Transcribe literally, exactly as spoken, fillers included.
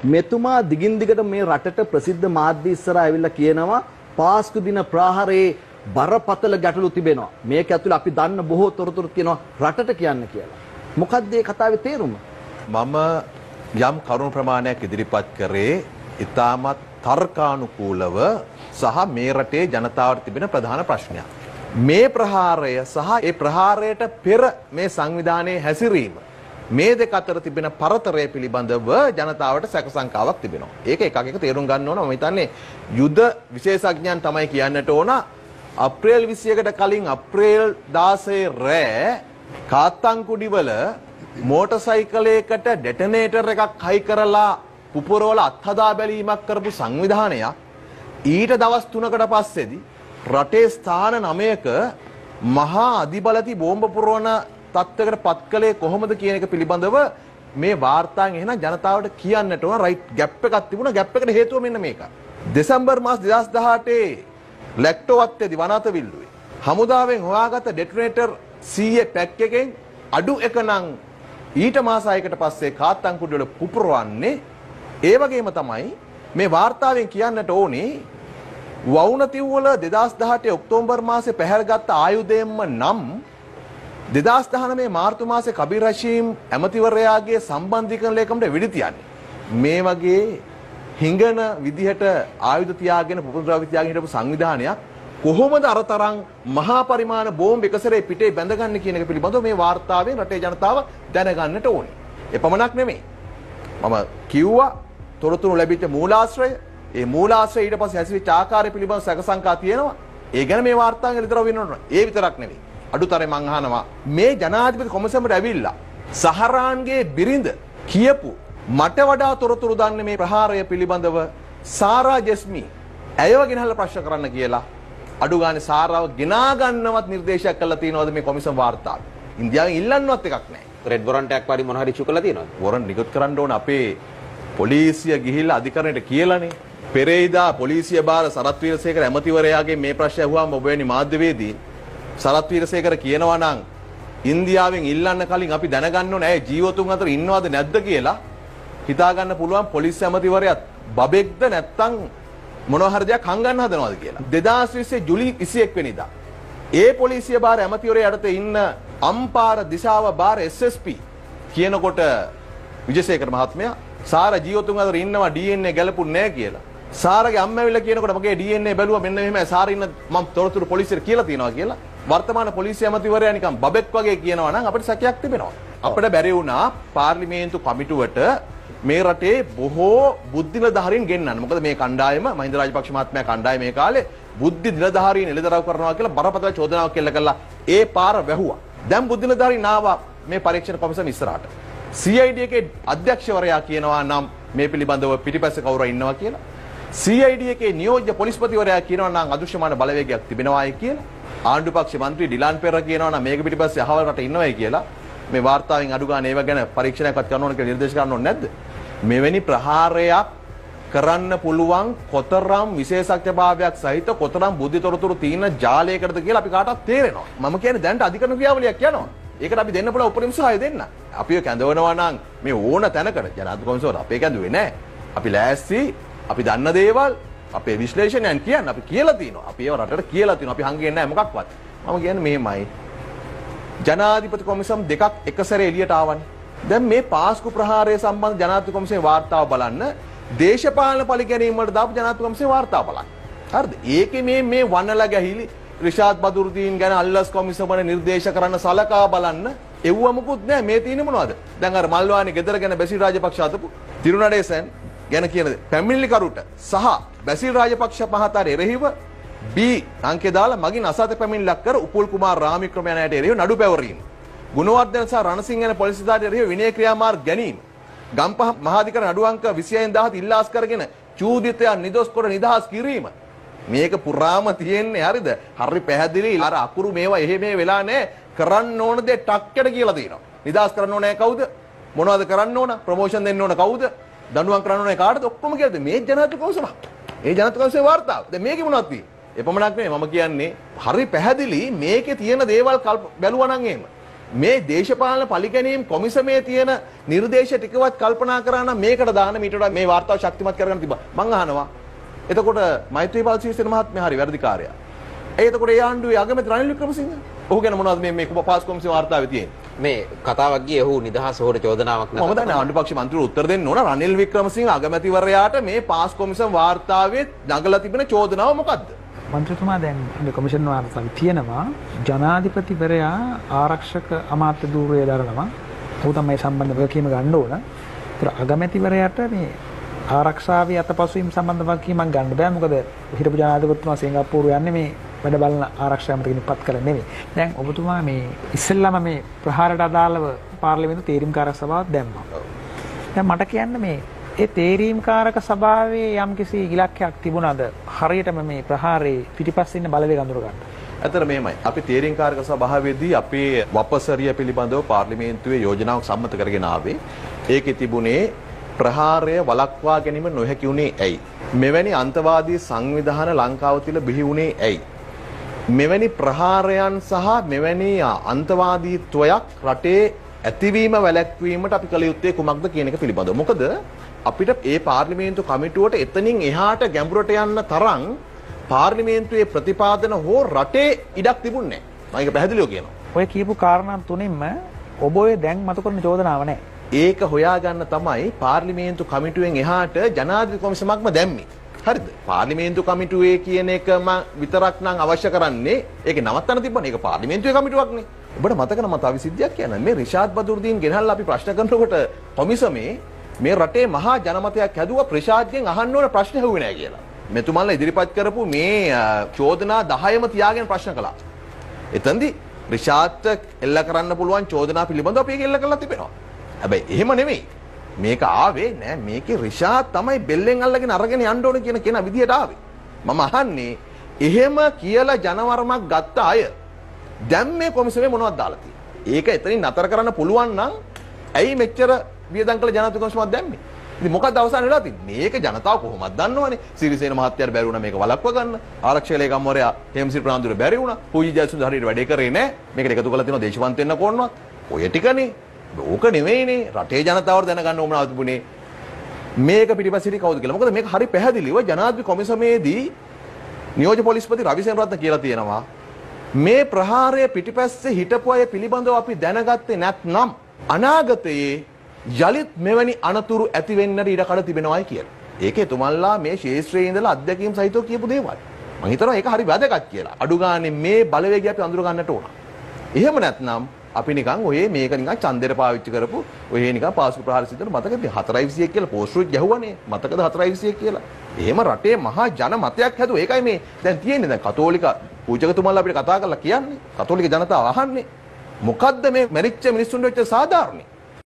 මෙතුමා දිගින් දිගට මේ රටට ප්‍රසිද්ධ මාධ්‍ය ඉස්සරහා ඇවිල්ලා කියනවා පාස්කු දින ප්‍රහාරයේ බරපතල ගැටලු තිබෙනවා. මේක ඇතුළේ අපි දන්න බොහෝ තොරතුරු තියෙනවා රටට කියන්න කියලා. මොකක්ද මේ කතාවේ තේරුම? මම යම් කරුණු ප්‍රමාණයක් ඉදිරිපත් කරේ ඉතාමත් තර්කානුකූලව සහ මේ රටේ ජනතාවට තිබෙන ප්‍රධාන ප්‍රශ්නයක්. මේ ප්‍රහාරය සහ ඒ ප්‍රහාරයට පෙර මේ සංවිධානයේ හැසිරීම මේ දෙක අතර තිබෙන පරතරය පිළිබඳව ජනතාවට සැක සංකාවක් තිබෙනවා. ඒක එකක් එක තේරුම් ගන්න ඕන. මම හිතන්නේ යුද විශේෂඥයන් තමයි කියන්නට ඕන අප්‍රේල් විසි එකකට කලින් අප්‍රේල් දාසය රෑ කාත්තන්කුඩිවල මෝටර් සයිකලයකට ඩෙටනේටර් එකක් හයි කරලා පුපුරවල අත්හදා බැලීමක් කරපු සංවිධානයක් ඊට දවස් තුනකට පස්සේදී රටේ ස්ථාන නවයක මහා අධිබලති බෝම්බ පුරවන තත්ත්වයකට පත් කළේ කොහොමද කියන එක පිළිබඳව මේ වාර්තාවෙන් එහෙනම් ජනතාවට කියන්නට ඕන රයිට් ගැප් එකක් තිබුණා. ගැප් එකට හේතුව මෙන්න මේක. දෙසැම්බර් මාස දෙදහස් දහඅටේ ලැක්ටෝවත්තේදී වනාතවිල්ලුවේ හමුදාවෙන් හොයාගත්ත ඩෙටනේටර් සීයේ පැක් එකෙන් අඩු එක නම් ඊට මාස හයකට පස්සේ කාත්තන්කුඩිවල පුපුරවන්නේ. ඒ වගේම තමයි මේ වාර්තාවෙන් කියන්නට ඕනේ වවුනතිව්වල දෙදහස් දහඅටේ ඔක්තෝබර් මාසේ පැහැරගත්ත ආයුධයෙන්ම නම් දෙදහස් දහනවය මාර්තු මාසේ කබීර් හෂීම් ඇමතිවරයාගේ සම්බන්ධීකරණ ලේකම්ට වෙඩි තියන්නේ. මේ වගේ හිඟන විදිහට ආයුධ තියාගෙන පුපුරද්‍රව්‍ය තියාගෙන හිටපු සංවිධානයක් කොහොමද අරතරන් මහා පරිමාණ බෝම්බ එකසරේ පිටේ බැඳගන්නේ කියන එක පිළිබඳව මේ වාර්තාවෙන් රටේ ජනතාව දැනගන්නට ඕනේ. ඒ පමණක් නෙමෙයි. මම කිව්වා තොරතුරු ලැබිච්ච මූලාශ්‍රය, ඒ මූලාශ්‍රය ඊට පස්සේ හැසිරිච්ච ආකාරය පිළිබඳව සැක සංකා තියෙනවා. ඒ ගැන මේ වාර්තාවෙන් විතර වෙන්න ඕන. ඒ විතරක් නෙමෙයි. අඩුතරේ මං අහනවා මේ ජනාධිපති කොමසමට ඇවිල්ලා සහරාන්ගේ බිරිඳ කියපු මට වඩා තොරතුරු දන්නේ මේ ප්‍රහාරය පිළිබඳව සාරා ජෙස්මි ඇයව ගෙනහල්ලා ප්‍රශ්න කරන්න කියලා අඩු ගානේ සාරාව ගෙනා ගන්නවත් නිර්දේශයක් කළා තියෙනවද මේ කොමිසම් වාර්තාවේ? ඉන්දියාවෙන් ඉල්ලන්නවත් එකක් නැහැ. රෙඩ් වොරන්ට් එකක් වගේ මොන හරි ඉෂු කළා තියෙනවද? වොරන්ට් නිකුත් කරන්න ඕන අපේ පොලිසිය ගිහිල්ලා අධිකරණයට කියලානේ. පෙරේදා පොලිසිය බාර සරත් වීරසේකර ඇමතිවරයාගේ මේ ප්‍රශ්නය අහුවාම ඔබ වැනි මාධ්‍යවේදී සරත් වීරසේකර කියනවා නම් ඉන්දියාවෙන් ඉල්ලන්න කලින් අපි දැනගන්න ඕනේ ඇයි ජීවතුන් අතර ඉන්නවද නැද්ද කියලා හිතා ගන්න පුළුවන් පොලිස් ඇමතිවරයාත් බබෙක්ද නැත්නම් මොනවා හරි දෙයක් හංගන්න හදනවද කියලා. දෙදාස් විස්සේ ජූලි විසි එක් වෙනිදා ඒ පොලිසිය බාර ඇමතිවරයා යටතේ ඉන්න අම්පාර දිශාව බාර එස් එස් පී කියනකොට විජේසේකර මහත්මයා සාර ජීවතුන් අතර ඉන්නවා ඩී එන් ඒ ගැලපුන්නේ නැහැ කියලා. සාරගේ අම්මා ඇවිල්ලා කියනකොට මගේ ඩී එන් ඒ බැලුවා මෙන්න මෙහෙම සාර ඉන්න මම තොරතුරු පොලිසියට කියලා තියනවා කියලා. වර්තමාන පොලිසිය ඇමතිවරයා නිකන් බබෙක් වගේ කියනවා නම් අපිට සැකයක් තිබෙනවා. අපිට බැරි වුණා පාර්ලිමේන්තු කමිටුවට මේ රටේ බොහෝ බුද්ධි නිලධාරීන් ගෙන්නන්න. මොකද මේ කණ්ඩායම මහින්ද රාජපක්ෂ මහත්මයා කණ්ඩායම මේ කාලේ බුද්ධි නිලධාරීන් එළිදරව් කරනවා කියලා බරපතල චෝදනාවක් කෙල්ල කළා. ඒ පාර වැහුවා. දැන් බුද්ධි නිලධාරීන් ආවා මේ පරීක්ෂණ කොමිසම ඉස්සරහට. සී අයි ඩී එකේ අධ්‍යක්ෂවරයා කියනවා නම් මේ පිළිබඳව පිටිපස්සේ කවුරු ඉන්නවා කියලා. සී අයි ඩී එකේ නියෝජ්‍ය පොලිස්පතිවරයා කියනවා නම් අදෘශ්‍යමාන බලවේගයක් තිබෙනවායි කියලා. ආණ්ඩු පක්ෂ මන්ත්‍රී ඩිලාන් පෙරේරා කියනවා නම් මේක පිටිපස්සේ අහවල් රට ඉන්නවයි කියලා. මේ වාර්තාවෙන් අඩු ගන්න ඒව ගැන පරීක්ෂණයක්වත් කරන්න ඕන කියලා නිර්දේශ කරන්න ඕනේ නැද්ද? මෙවැනි ප්‍රහාරයක් කරන්න පුළුවන් කොතරම් විශේෂඥභාවයක් සහිත කොතරම් බුද්ධිතොරතුරු තියෙන ජාලයකටද කියලා අපි කාටවත් තේරෙනවා. මම කියන්නේ දැනට අධිකරණ ක්‍රියාවලියක් යනවා. ඒකට අපි දෙන්න පුළුවන් උපරිම සහාය දෙන්න. අපිව කැඳවනවා නම් මේ ඕන තැනකට ජනාධිපති කොමිසමට අපේ කැඳුවේ නැහැ. අපි ලෑස්ති අපි දන්න දේවල් අපේ විශ්ලේෂණයන් කියන්න අපි කියලා තිනවා. අපි ඒව රටට කියලා තිනවා. අපි හංගෙන්නේ නැහැ මොකක්වත්. මම කියන්නේ මෙහෙමයි. ජනාධිපති කොමිසම් දෙකක් එක සැරේ එළියට ආවනේ. දැන් මේ පාස්කු ප්‍රහාරය සම්බන්ධ ජනාධිපති කොමිසමේ වාර්තාව බලන්න දේශපාලන පරිගැනීම් වලට දාපු ජනාධිපති කොමිසමේ වාර්තාව බලන්න. හරිද? ඒකේ මේ මේ වනලා ගැහිලි රිෂාඩ් බදුරුදීන් ගැන අල්ලස් කොමිසමනේ නිර්දේශ කරන්න සලකා බලන්න එව්ව මොකුත් නැහැ. මේ තියෙන්නේ මොනවද? දැන් අර මල්වානේ ගෙදර ගැන බැසිල් රාජපක්ෂ අතපු තිරුණඩේසන් ගැන කියන පැමිණිලි කරුට සහ බැසිල් රාජපක්ෂ මහතාට එරෙහිව බී අංකේ දාලා මගින් අසත පැමිණිල්ලක් කර උපුල් කුමාර රාමික්‍රම යන අයට එරෙහිව නඩු පැවරීම. ගුණවර්ධන සහ රණසිංහ යන පොලිසියට එරෙහිව විනය ක්‍රියාමාර්ග ගැනීම. ගම්පහ මහාධිකරණ නඩු අංක විසිහයෙන් දහසට ඉල්ලාස් කරගෙන චූදිතයන් නිදොස් කොට නිදහස් කිරීම. මේක පුරාම තියෙන්නේ හරිද? හරි පැහැදිලි. අර අකුරු මේවා එහෙ මේ වෙලා නැහැ. කරන්න ඕන දේ ටක්කඩ කියලා තියෙනවා. නිදහස් කරන්න ඕනේ කවුද? මොනවද කරන්න ඕන? ප්‍රොමෝෂන් දෙන්න ඕන කවුද? දඬුවම් කරන්න ඕනේ කාටද? ඔක්කොම කියලාද මේ ජනාධිපති කොමිසම. ඒ ජනාධිපති කොමිසමේ වාර්තාව. දැන් මේකේ මොනවද තියෙන්නේ? එපමණක් නෙමෙයි මම කියන්නේ හරි පැහැදිලි මේකේ තියෙන දේවල් බැලුවා නම් එහෙම. මේ දේශපාලන පරිගැනීම් කොමිසමේ තියෙන නිර්දේශ ටිකවත් කල්පනා කරා නම් මේකට දාන මීට වඩා මේ වාර්තාව ශක්තිමත් කරගන්න තිබ්බා. මං අහනවා. එතකොට මෛත්‍රීපාල සිරිසේන මහත්මයා හරි වැරදිකාරයා. ඒ එතකොට ඒ ආණ්ඩුවේ අගමැති රනිල් වික්‍රමසිංහ. ඔහු ගැන මොනවද මේ මේ පාස් කොමිසම වාර්තාවේ තියෙන්නේ? මේ කතාවක් ගියේ ඔහු නිදහස් හොර චෝදනාවක් නෑ. මම දන්නේ ආණ්ඩු පක්ෂ මන්ත්‍රීවරු උත්තර දෙන්න ඕන රනිල් වික්‍රමසිංහ අගමැතිවරයාට මේ පාස් කොමිසම වාර්තාවේ නගලා තිබෙන චෝදනාව මොකද්ද? මන්ත්‍රීතුමා දැන් මේ කොමිෂන් වාර්තාවේ තියෙනවා ජනාධිපතිවරයා ආරක්ෂක අමාත්‍ය ධූරය දරනවා. ඔහු තමයි සම්බන්ධ වගකීම ගන්න ඕන. ඒතර අගමැතිවරයාට මේ ආරක්ෂාවේ අතපසුවීම් සම්බන්ධ වගකීමක් ගන්න බෑ. මොකද හිටපු ජනාධිපතිතුමා සිංගප්පූරු යන්නේ මේ වැඩ බලන ආරක්ෂාමතකින් පත් කරලා නෙමෙයි. දැන් ඔබතුමා මේ ඉස්සෙල්ලාම මේ ප්‍රහාරයට අදාළව පාර්ලිමේන්තු තීරීම්කාරක සභාවක් දැම්මා. දැන් මට කියන්න මේ ඒ තේරීම්කාරක සභාවේ යම්කිසි ඉලක්කයක් තිබුණාද හරියටම මේ ප්‍රහාරේ පිටිපස්සේ ඉන්න බලවේග අඳුර ගන්න? ඇත්තට මෙහෙමයි. අපි තේරීම්කාරක සභාවේදී අපේ වපසරිය පිළිබඳව පාර්ලිමේන්තුවේ යෝජනාවක් සම්මත කරගෙන ආවේ. ඒකේ තිබුණේ ප්‍රහාරය වළක්වා ගැනීම නොහැකි වුණේ ඇයි? මෙවැනි අන්තවාදී සංවිධාන ලංකාව තුළ බිහි වුණේ ඇයි? මෙවැනි ප්‍රහාරයන් සහ මෙවැනි අන්තවාදීත්වයක් රටේ ඇතිවීම වැළැක්වීමට අපි කළ යුත්තේ කුමක්ද කියන එක පිළිබඳව. මොකද අපිට ඒ පාර්ලිමේන්තු කමිටුවට එතනින් එහාට ගැඹුරට යන්න තරම් පාර්ලිමේන්තුවේ ප්‍රතිපාදන හෝ රටේ ඉඩක් තිබුණේ නැහැ. මම ඒක පැහැදිලිව කියනවා. ඔය කියපු කාරණා තුනින්ම ඔබ ඔය දැන් මත කරන චෝදනාව නැහැ. ඒක හොයාගන්න තමයි පාර්ලිමේන්තු කමිටුවෙන් එහාට ජනාධිපති කොමිසමක්ම දැම්මේ. හරිද? පාර්ලිමේන්තු කමිටුවේ කියන එකම විතරක් නම් අවශ්‍ය කරන්නේ ඒක නවත්තන්න තිබ්බනේ. ඒක පාර්ලිමේන්තුවේ කමිටුවක්නේ. ඔබට මතක නම් තව විසිද්ධියක් කියන්න. මේ රිෂාඩ් බදුරුදීන් ගෙනහල්ලා අපි ප්‍රශ්න කරනකොට කොමිසමේ මේ රටේ මහා ජනමතයක් හැදුවා ප්‍රශාද්යෙන් අහන්න ඕන ප්‍රශ්න ඇහුවේ නැහැ කියලා. මෙතුමන්ලා ඉදිරිපත් කරපු මේ චෝදනා දහයම තියාගෙන ප්‍රශ්න කළා. එතෙන්දී රිෂාඩ්ට එල්ල කරන්න පුළුවන් චෝදනා පිළිබඳව අපි ඒක එල්ල කරලා තිබෙනවා. හැබැයි එහෙම නෙමෙයි. මේක ආවේ නෑ මේකේ රිෂාඩ් තමයි බෙල්ලෙන් අල්ලගෙන අරගෙන යන්න ඕන කියන කෙනා විදියට ආවේ. මම අහන්නේ එහෙම කියලා ජනවරමක් ගත්ත අය දැන් මේ කොමිසමේ මොනවද දාලා තියෙන්නේ? ඒක එතනින් නතර කරන්න පුළුවන් නම් ඇයි මෙච්චර වියදම් කළ ජනාධිපති කොමිසමක් දැම්මේ? ඉතින් මොකක්ද අවසාන වෙලා තින්නේ? මේක ජනතාව කොහොමද දන්නවනේ. සිරිසේන මහත්තයාට බැරි වුණා මේක වළක්ව ගන්න. ආරක්ෂක ලේකම්වරයා හේමසිරි ප්‍රනාන්දුර බැරි වුණා. පූජි ජයසුන්ද හරියට වැඩේ කරේ නෑ. මේකට එකතු කරලා තියෙනවා දේශපන්ත වෙන්න කොන්නවත්. ඔය ටිකනේ. ඕක නෙවෙයිනේ රටේ ජනතාවට දැනගන්න ඕමනාව තිබුණේ මේක පිටිපස්සිට කවුද කියලා. මොකද මේක හරි පැහැදිලිව ජනාධිපති කොමිසමේදී නියෝජ්‍ය පොලිස්පති රවිසේන රත්න කියලා තියෙනවා මේ ප්‍රහාරය පිටිපස්සේ හිටපු අය පිළිබඳව අපි දැනගත්තේ නැත්නම් අනාගතයේ යලිත් මෙවැනි අනතුරු ඇති වෙන්නට ඉඩ කඩ තිබෙනවායි කියලා. ඒකේ තුමන්ලා මේ ශේෂ්ත්‍රයේ ඉඳලා අධ්‍යක්ීම් සහිතව කියපු දේවල්. මම හිතනවා ඒක හරි වැදගත් කියලා. අඩු ගානේ මේ බලවේගය අපි අඳුර ගන්නට ඕන. එහෙම නැත්නම් අපි නිකන් ඔය මේක නිකන් ඡන්දෙට පාවිච්චි කරපු ඔය නිකන් පාසු ප්‍රහාර සිද්ධන මතකද හතරයි විසියක් කියලා පෝස්ටරුත් ගැහුවානේ මතකද හතරයි විසියක් කියලා. එහෙම රටේ මහා ජන මතයක් හැදුවා. ඒකයි මේ දැන් තියෙන්නේ දැන් කතෝලික පූජකතුමාලා අපිට කතා කරලා කියන්නේ. කතෝලික ජනතාව අහන්නේ මොකද්ද මේ මැරිච්ච මිනිස්සුන්ට වෙච්ච සාධාරණේ?